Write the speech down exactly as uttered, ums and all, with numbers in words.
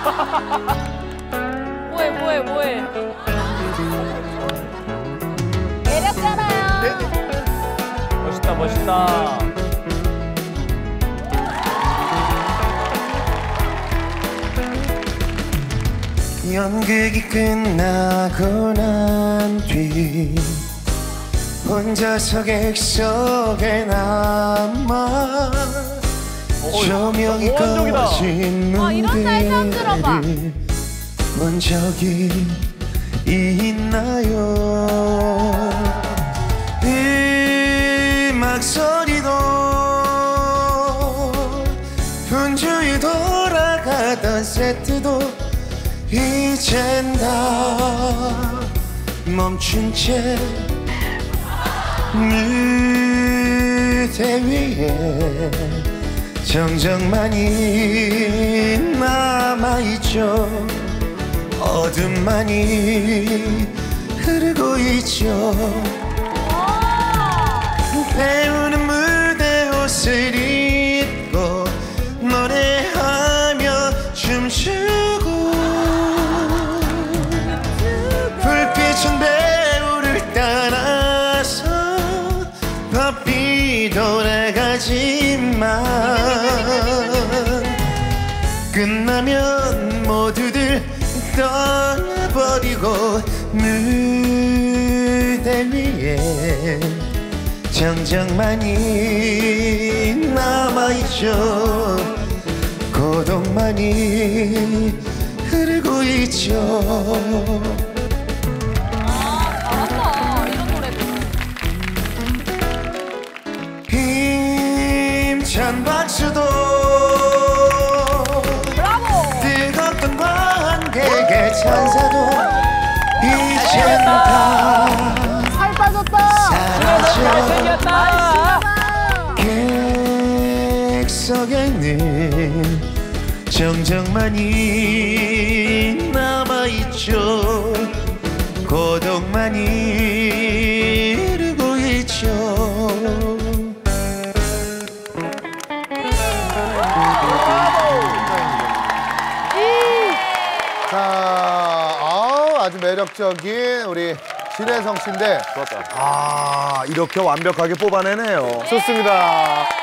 뭐해 뭐해 뭐해. 매력잖아요. 멋있다 멋있다. 연극이 끝나고 난 뒤 혼자서 객석에 남아 조명이 꺼진 무대를 본 적이 있나요? 음악 소리도 분주히 돌아가던 세트도 이젠 다 멈춘 채 무대 위에 정적만이 남아있죠. 어둠만이 흐르고 있죠. 배우는 무대 옷을 입고 노래하며 춤추고 불빛은 배우를 따라서 바삐 돌아가지만 끝나면 모두들 떠나버리고 무대 위에 정적만이 남아있죠. 고독만이 흐르고 있죠. 아, 잘한다. 이런 노래도. 힘찬 박수도 뜨겁던 관객의 찬사도 이젠 다 살 빠졌다. 사라져. 객석에는 정적만이 남아있죠. 고독만이 흐르고 있죠. 자, 아, 아주 매력적인 우리 신혜성 씨인데 좋았다. 아, 이렇게 완벽하게 뽑아내네요. 좋습니다.